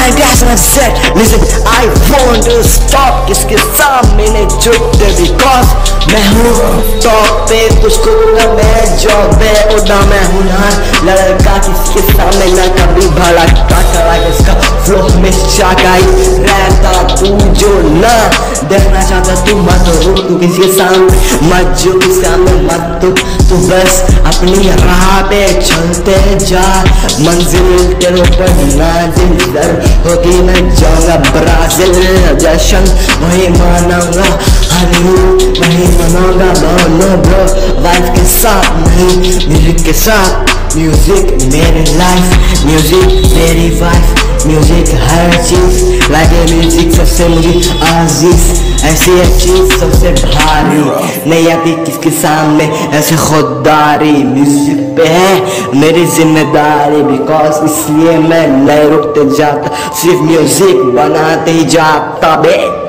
mind as I said, listen, I won't stop. किसके सामने झुकते because मैं हूँ टॉप पे, कुछ करूँगा मैं जॉब पे, उड़ा मैं हूँ ना लड़का किसके सामने ना कभी भला काटा इसका फ्लो हमेशा गाइड रहता। तू जो ना देखना चाहता तू मत रुक, तू किसी के सामने मत झुक, सामने मत तू बस अपनी राह पे चलते जा। मंजिल तेरे ऊपर नाजिल होगी, मैं जाऊंगा ब्राजील, जश्न वही मनाऊंगा, हनीमून वही मनाऊंगा। नो ब्रो वाइफ के साथ नहीं म्यूजिक के साथ। म्यूजिक मेरी लाइफ, म्यूजिक मेरी वाइफ, म्यूजिक हर चीज लागे म्यूजिक सबसे मुझे अजीज। ऐसी चीज सबसे भारी नहीं आती किसके सामने ऐसे खुददारी। म्यूजिक पे है मेरी जिम्मेदारी बिकॉज इसलिए मैं नहीं रुकते जाता, सिर्फ म्यूजिक बनाते ही जाता बे।